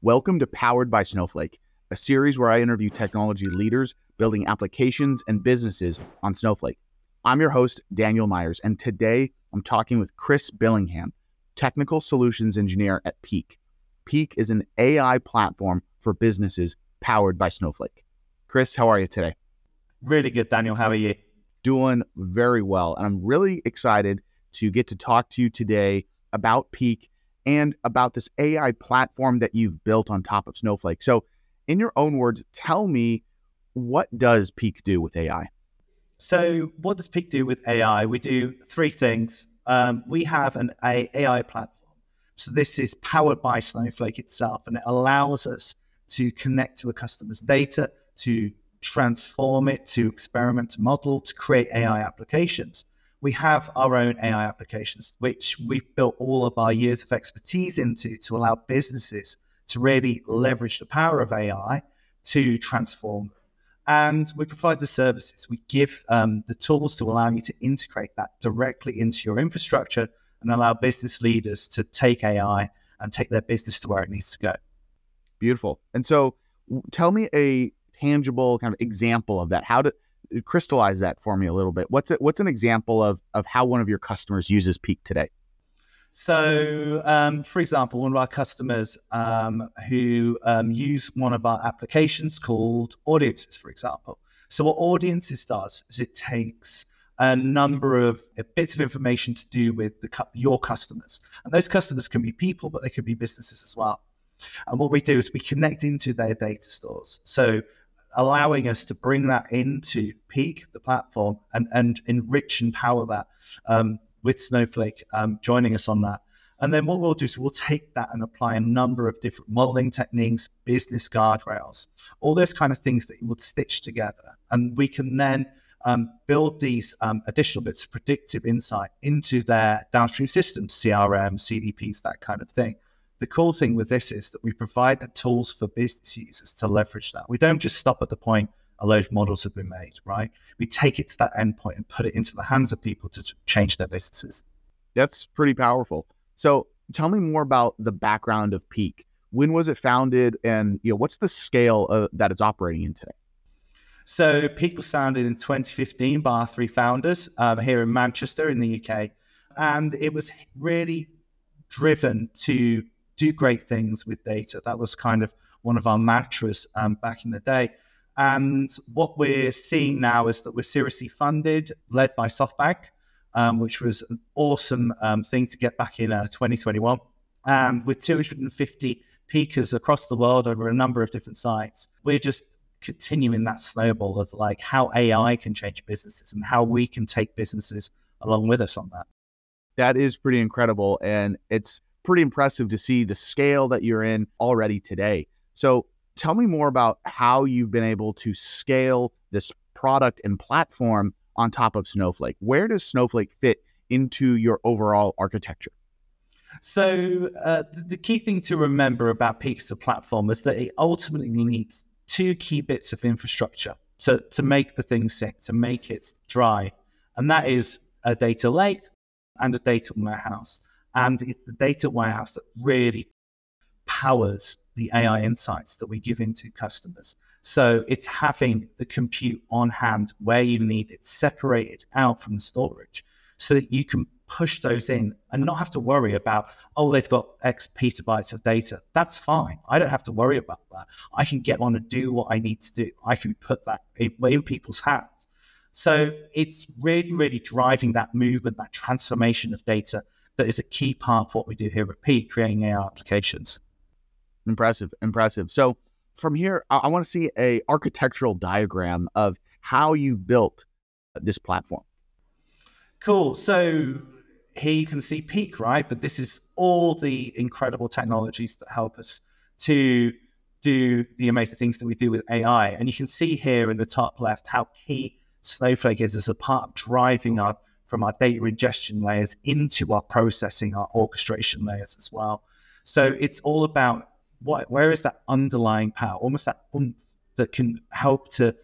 Welcome to Powered by Snowflake, a series where I interview technology leaders building applications and businesses on Snowflake. I'm your host, Daniel Myers, and today I'm talking with Chris Billingham, Technical Solutions Engineer at Peak. Peak is an AI platform for businesses powered by Snowflake. Chris, how are you today? Really good, Daniel. How are you? Doing very well, and I'm really excited to get to talk to you today about Peak and about this AI platform that you've built on top of Snowflake. So in your own words, tell me, what does Peak do with AI? So what does Peak do with AI? We do three things. We have an AI platform. So this is powered by Snowflake itself, and it allows us to connect to a customer's data, to transform it, to experiment, to model, to create AI applications. We have our own AI applications, which we've built all of our years of expertise into to allow businesses to really leverage the power of AI to transform them. And we provide the services. We give the tools to allow you to integrate that directly into your infrastructure and allow business leaders to take AI and take their business to where it needs to go. Beautiful. And so tell me a tangible kind of example of that. How to crystallize that for me a little bit. What's an example of how one of your customers uses Peak today? So, for example, one of our customers who use one of our applications called Audiences, for example. So what Audiences does is it takes a number of bits of information to do with your customers. And those customers can be people, but they could be businesses as well. And what we do is we connect into their data stores. So allowing us to bring that into Peak, the platform, and enrich and power that with Snowflake joining us on that. And then what we'll do is we'll take that and apply a number of different modeling techniques, business guardrails, all those kind of things that you would stitch together. And we can then build these additional bits of predictive insight into their downstream systems, CRM, CDPs, that kind of thing. The cool thing with this is that we provide the tools for business users to leverage that. We don't just stop at the point a load of models have been made, right? We take it to that endpoint and put it into the hands of people to change their businesses. That's pretty powerful. So tell me more about the background of Peak. When was it founded, and what's the scale that it's operating in today? So Peak was founded in 2015 by our three founders here in Manchester in the UK. And it was really driven to do great things with data. That was kind of one of our mantras back in the day. And what we're seeing now is that we're seriously funded, led by SoftBank, which was an awesome thing to get back in 2021. And with 250 peakers across the world over a number of different sites, we're just continuing that snowball of like how AI can change businesses and how we can take businesses along with us on that. That is pretty incredible. And it's pretty impressive to see the scale that you're in already today. So tell me more about how you've been able to scale this product and platform on top of Snowflake. Where does Snowflake fit into your overall architecture? So the key thing to remember about Peak as a platform is that it ultimately needs two key bits of infrastructure to make the thing sing, to make it drive. And that is a data lake and a data warehouse. And it's the data warehouse that really powers the AI insights that we give into customers. So it's having the compute on hand where you need it, separated out from the storage, so that you can push those in and not have to worry about, oh, they've got X petabytes of data. That's fine. I don't have to worry about that. I can get on and do what I need to do. I can put that in people's hands. So it's really, really driving that movement, that transformation of data that is a key part of what we do here at Peak, creating AI applications. Impressive. So from here, I want to see a architectural diagram of how you've built this platform. Cool. So here you can see Peak, right? But this is all the incredible technologies that help us to do the amazing things that we do with AI. And you can see here in the top left how key Snowflake is as a part of driving from our data ingestion layers into our processing, our orchestration layers as well. So it's all about where is that underlying power, almost that oomph that can help to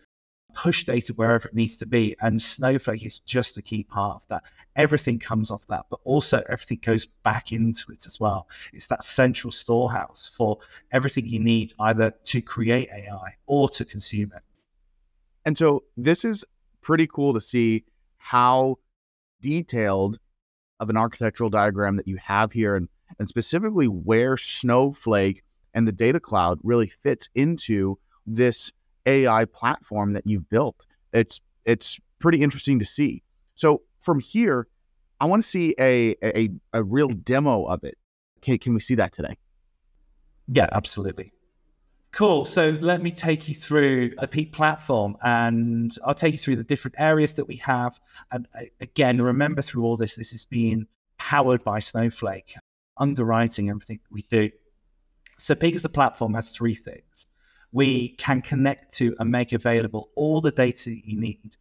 push data wherever it needs to be. And Snowflake is just a key part of that. Everything comes off that, but also everything goes back into it as well. It's that central storehouse for everything you need, either to create AI or to consume it. And so this is pretty cool to see how detailed of an architectural diagram that you have here, and specifically where Snowflake and the data cloud really fits into this AI platform that you've built. It's pretty interesting to see. So from here, I want to see a real demo of it. Can we see that today? Yeah, absolutely. Cool. So let me take you through the Peak platform, and I'll take you through the different areas that we have. And again, remember through all this, this is being powered by Snowflake, underwriting everything that we do. So Peak as a platform has three things. We can connect to and make available all the data you need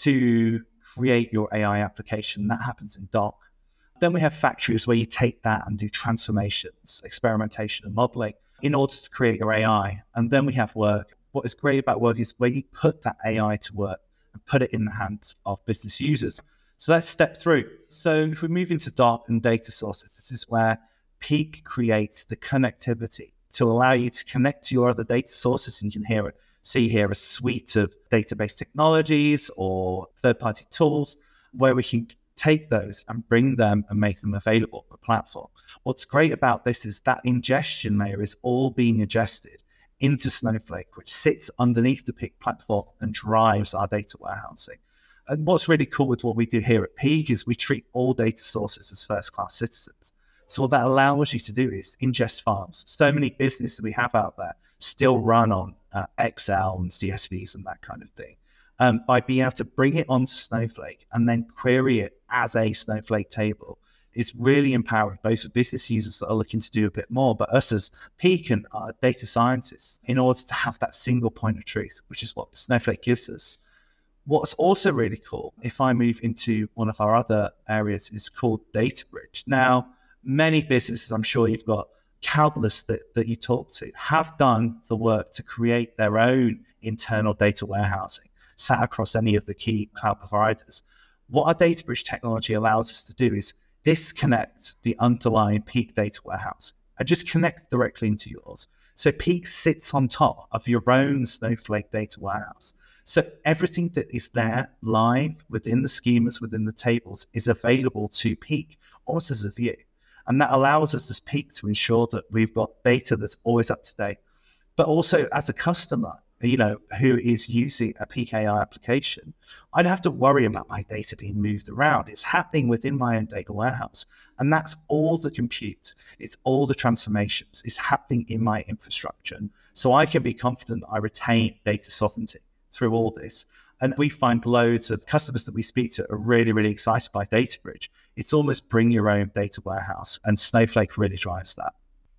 to create your AI application. That happens in Doc. Then we have factories where you take that and do transformations, experimentation and modeling in order to create your AI. And then we have Work. What is great about Work is where you put that AI to work and put it in the hands of business users. So let's step through. So if we move into Doc and data sources, this is where Peak creates the connectivity to allow you to connect to your other data sources. And you can see here a suite of database technologies or third-party tools where we can take those and bring them and make them available on the platform. What's great about this is that ingestion layer is all being ingested into Snowflake, which sits underneath the Peak platform and drives our data warehousing. And what's really cool with what we do here at Peak is we treat all data sources as first-class citizens. So what that allows you to do is ingest files. So many businesses we have out there still run on Excel and CSVs and that kind of thing. By being able to bring it onto Snowflake and then query it as a Snowflake table is really empowering, both for business users that are looking to do a bit more, but us as Peak and data scientists, in order to have that single point of truth, which is what Snowflake gives us. What's also really cool, if I move into one of our other areas, is called Data Bridge. Now, many businesses, I'm sure you've got countless that you talk to, have done the work to create their own internal data warehousing, sat across any of the key cloud providers. What our Data Bridge technology allows us to do is disconnect the underlying Peak data warehouse and just connect directly into yours. So Peak sits on top of your own Snowflake data warehouse. So everything that is there live within the schemas, within the tables, is available to Peak almost as a view. And that allows us as Peak to ensure that we've got data that's always up to date. But also as a customer, who is using a Peak AI application, I don't have to worry about my data being moved around. It's happening within my own data warehouse. And that's all the compute. It's all the transformations. It's happening in my infrastructure. So I can be confident that I retain data sovereignty through all this. And we find loads of customers that we speak to are really, really excited by Data Bridge. It's almost bring your own data warehouse, and Snowflake really drives that.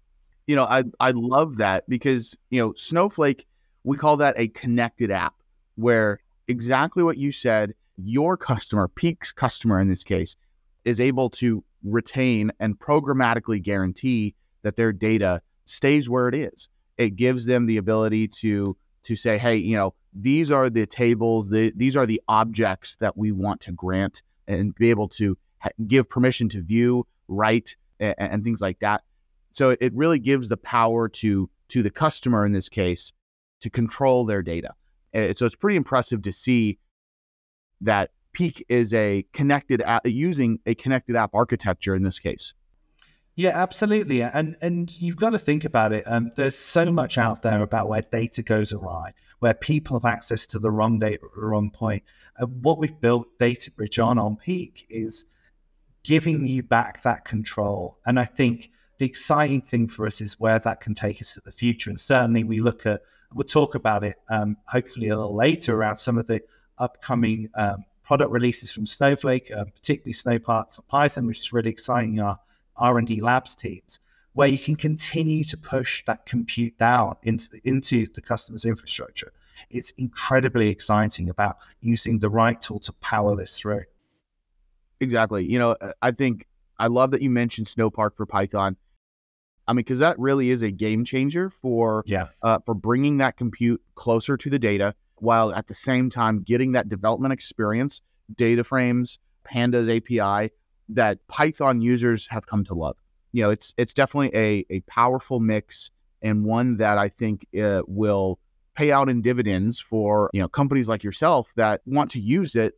I love that because, Snowflake, we call that a connected app, where exactly what you said, your customer, Peak's customer in this case, is able to retain and programmatically guarantee that their data stays where it is. It gives them the ability to say, hey, these are the tables, these are the objects that we want to grant, and be able to give permission to view, write, and things like that. So it really gives the power to the customer in this case to control their data. So it's pretty impressive to see that Peak is a connected app, using a connected app architecture in this case. Yeah, absolutely. And you've got to think about it. There's so much out there about where data goes awry, where people have access to the wrong data at the wrong point. And what we've built Data Bridge on Peak is giving you back that control. And I think the exciting thing for us is where that can take us to the future. And certainly we'll talk about it hopefully a little later around some of the upcoming product releases from Snowflake, particularly Snowpark for Python, which is really exciting our R&D labs teams, where you can continue to push that compute down into the customer's infrastructure. It's incredibly exciting about using the right tool to power this through. Exactly. I love that you mentioned Snowpark for Python. Because that really is a game changer for bringing that compute closer to the data, while at the same time getting that development experience, data frames, Pandas API that Python users have come to love. It's definitely a powerful mix, and one that I think will pay out in dividends for companies like yourself that want to use it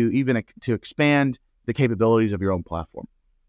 to expand the capabilities of your own platform.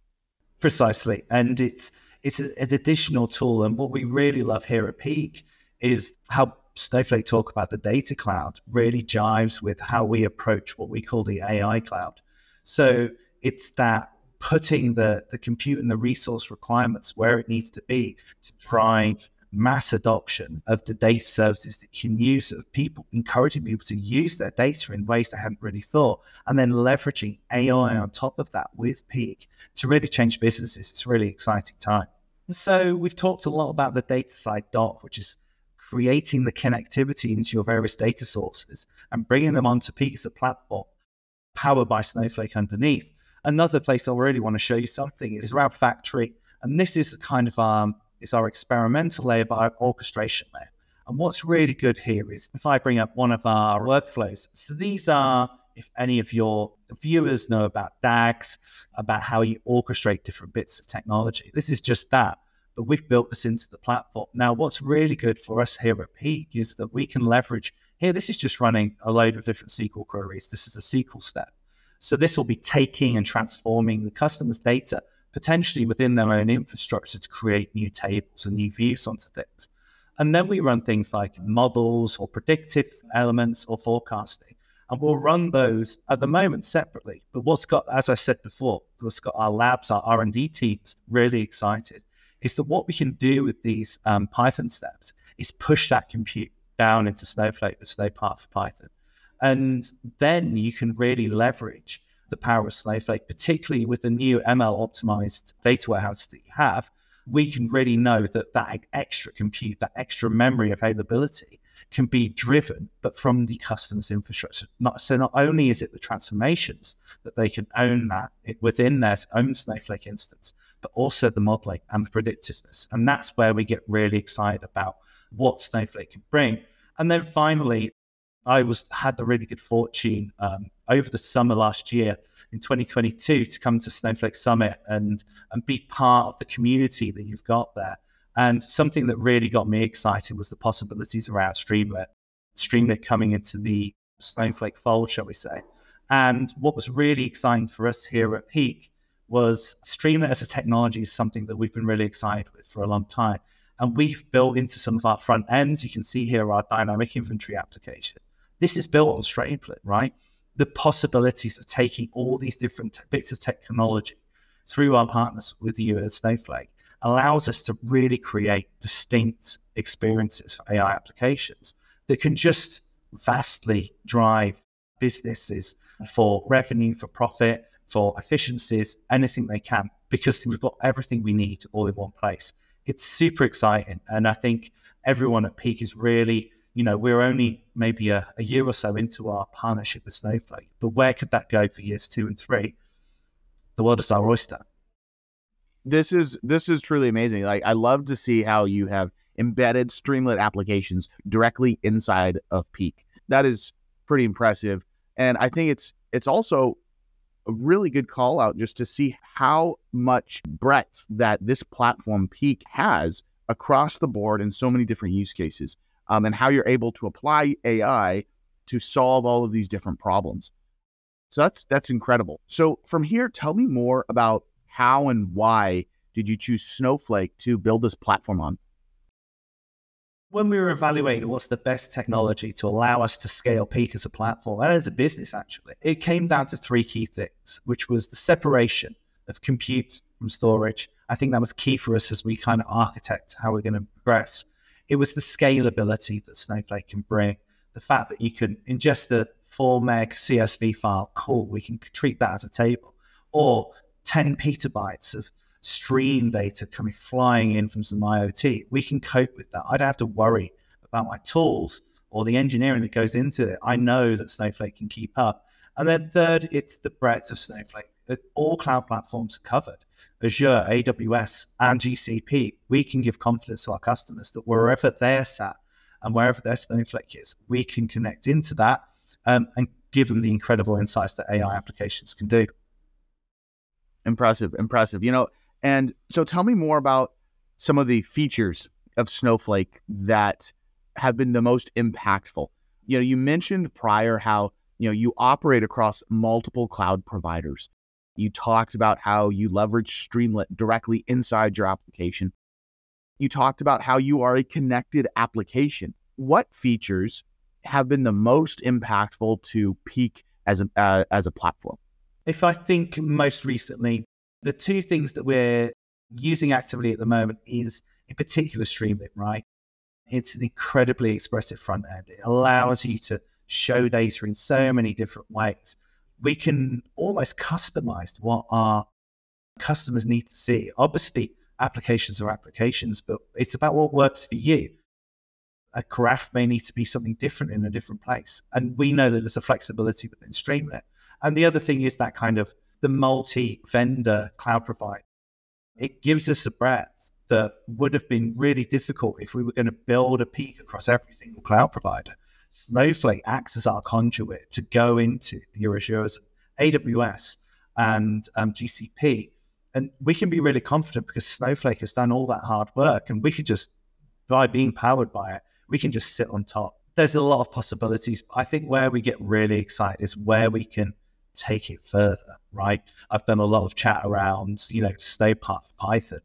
Precisely. And it's an additional tool. And what we really love here at Peak is how Snowflake talk about the data cloud really jives with how we approach what we call the AI cloud. So it's that putting the compute and the resource requirements where it needs to be to drive mass adoption of the data services that you can use, of people, encouraging people to use their data in ways they hadn't really thought, and then leveraging AI on top of that with Peak to really change businesses. It's a really exciting time. So we've talked a lot about the data side dock, which is creating the connectivity into your various data sources and bringing them onto Peak as a platform, powered by Snowflake underneath. Another place I really want to show you something is around factory. And this is kind of it's our experimental layer, but our orchestration layer. And what's really good here is if I bring up one of our workflows. So these are, if any of your viewers know about DAGs, about how you orchestrate different bits of technology. This is just that, but we've built this into the platform. Now, what's really good for us here at Peak is that we can leverage, here, this is just running a load of different SQL queries. This is a SQL step. So this will be taking and transforming the customer's data potentially within their own infrastructure to create new tables and new views onto things. And then we run things like models or predictive elements or forecasting. And we'll run those at the moment separately. But what's got, as I said before, what's got our labs, our R&D teams really excited is that what we can do with these Python steps is push that compute down into Snowflake, the Snow part for Python. And then you can really leverage the power of Snowflake, particularly with the new ML optimized data warehouse that you have. We can really know that that extra compute, that extra memory availability can be driven, but from the customer's infrastructure. So not only is it the transformations that they can own that within their own Snowflake instance, but also the modeling and the predictiveness. And that's where we get really excited about what Snowflake can bring. And then finally, I had the really good fortune over the summer last year in 2022 to come to Snowflake Summit and be part of the community that you've got there. And something that really got me excited was the possibilities around Streamlit coming into the Snowflake fold, shall we say. And what was really exciting for us here at Peak was Streamlit as a technology is something that we've been really excited with for a long time. And we've built into some of our front ends. You can see here our dynamic inventory application. This is built on Streamlit, right? The possibilities of taking all these different bits of technology through our partners with you at Snowflake allows us to really create distinct experiences for AI applications that can just vastly drive businesses for revenue, for profit, for efficiencies, anything they can, because we've got everything we need all in one place. It's super exciting. And I think everyone at Peak is really, we're only maybe a year or so into our partnership with Snowflake, but where could that go for years 2 and 3? The world is our oyster. This is truly amazing. Like, I love to see how you have embedded Streamlit applications directly inside of Peak. That is pretty impressive. And I think it's also a really good call out just to see how much breadth that this platform Peak has across the board in so many different use cases, and how you're able to apply AI to solve all of these different problems. So that's incredible. So from here, tell me more about how and why did you choose Snowflake to build this platform on? When we were evaluating what's the best technology to allow us to scale Peak as a platform and as a business, actually, it came down to 3 key things, which was the separation of compute from storage. I think that was key for us as we kind of architect how we're going to progress. It was the scalability that Snowflake can bring. The fact that you can ingest a 4 meg CSV file, cool, we can treat that as a table. Or 10 petabytes of stream data flying in from some IoT. We can cope with that. I don't have to worry about my tools or the engineering that goes into it. I know that Snowflake can keep up. And then third, it's the breadth of Snowflake. All cloud platforms are covered. Azure, AWS, and GCP. We can give confidence to our customers that wherever they're sat, and wherever their Snowflake is, we can connect into that and give them the incredible insights that AI applications can do. Impressive. And so tell me more about some of the features of Snowflake that have been the most impactful. You mentioned prior how, you operate across multiple cloud providers. You talked about how you leverage Streamlit directly inside your application. You talked about how you are a connected application. What features have been the most impactful to Peak as a platform? If I think most recently, the two things that we're using actively at the moment is, in particular, Streamlit, right? It's an incredibly expressive front end. It allows you to show data in so many different ways. We can almost customize what our customers need to see. Obviously, applications are applications, but it's about what works for you. A graph may need to be something different in a different place. And we know that there's a flexibility within Streamlit. And the other thing is that kind of the multi-vendor cloud provider. It gives us a breadth that would have been really difficult if we were going to build a Peak across every single cloud provider. Snowflake acts as our conduit to go into the Azure's, AWS, and GCP. And we can be really confident because Snowflake has done all that hard work, and we could just, by being powered by it, we can just sit on top. There's a lot of possibilities. I think where we get really excited is where we can take it further, right? I've done a lot of chat around, Snowpath, Python.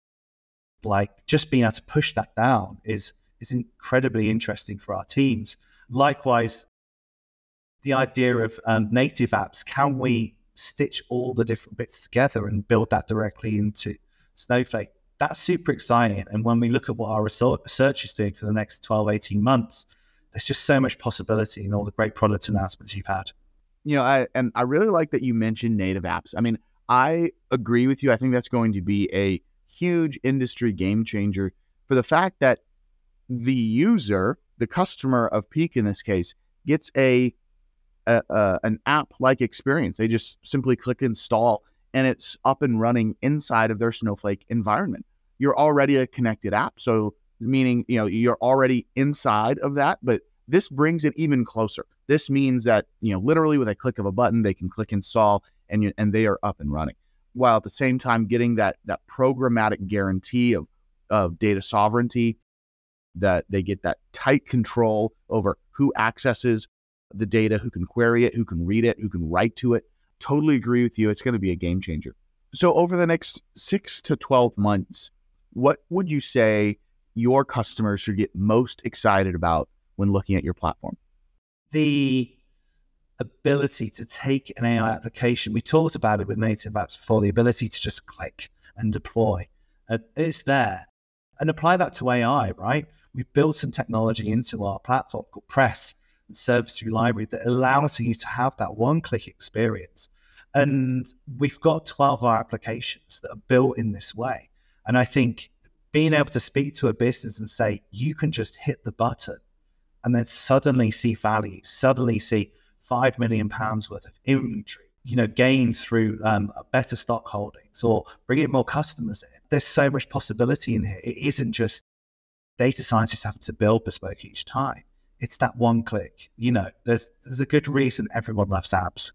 Like, just being able to push that down is incredibly interesting for our teams. Likewise, the idea of native apps, can we stitch all the different bits together and build that directly into Snowflake? That's super exciting. And when we look at what our research is doing for the next 12, 18 months, there's just so much possibility in all the great product announcements you've had. I really like that you mentioned native apps. I mean, I agree with you. I think that's going to be a huge industry game changer for the fact that the user, the customer of Peak in this case, gets an app-like experience. They just simply click install and it's up and running inside of their Snowflake environment. You're already a connected app, so meaning you're already inside of that, but this brings it even closer. This means that literally with a click of a button, they can click install and they are up and running, while at the same time getting that programmatic guarantee of data sovereignty, that they get that tight control over who accesses the data, who can query it, who can read it, who can write to it. Totally agree with you. It's going to be a game changer. So over the next 6 to 12 months, what would you say your customers should get most excited about when looking at your platform? The ability to take an AI application, we talked about it with native apps before, the ability to just click and deploy. It's there. And apply that to AI, right? We've built some technology into our platform called Press and Service Through Library that allows you to have that one-click experience. And we've got 12 of our applications that are built in this way. And I think being able to speak to a business and say, you can just hit the button and then suddenly see value, suddenly see £5 million worth of inventory, gained through better stock holdings or bringing more customers in. There's so much possibility in here. It isn't just data scientists having to build bespoke each time. It's that one click. There's a good reason everyone loves apps.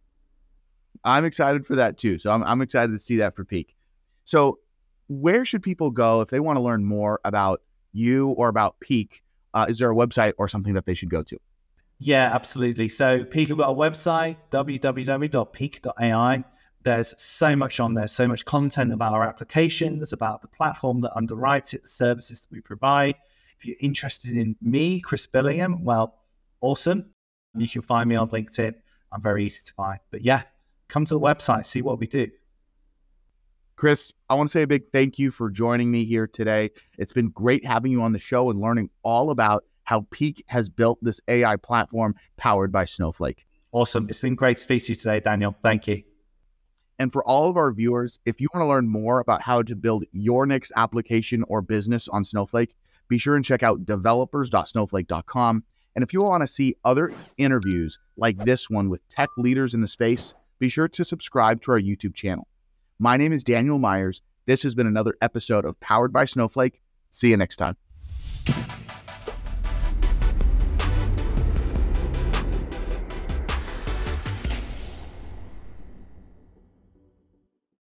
I'm excited for that too. So I'm excited to see that for Peak. So where should people go if they want to learn more about you or about Peak? Is there a website or something that they should go to? Yeah, absolutely. So Peak have got a website, www.peak.ai. There's so much on there, so much content about our applications, about the platform that underwrites it, the services that we provide. If you're interested in me, Chris Billingham, well, awesome. You can find me on LinkedIn. I'm very easy to find. But yeah, come to the website, see what we do. Chris, I want to say a big thank you for joining me here today. It's been great having you on the show and learning all about how Peak has built this AI platform powered by Snowflake. Awesome. It's been great to speak to you today, Daniel. Thank you. And for all of our viewers, if you want to learn more about how to build your next application or business on Snowflake, be sure and check out developers.snowflake.com. And if you want to see other interviews like this one with tech leaders in the space, be sure to subscribe to our YouTube channel. My name is Daniel Myers. This has been another episode of Powered by Snowflake. See you next time.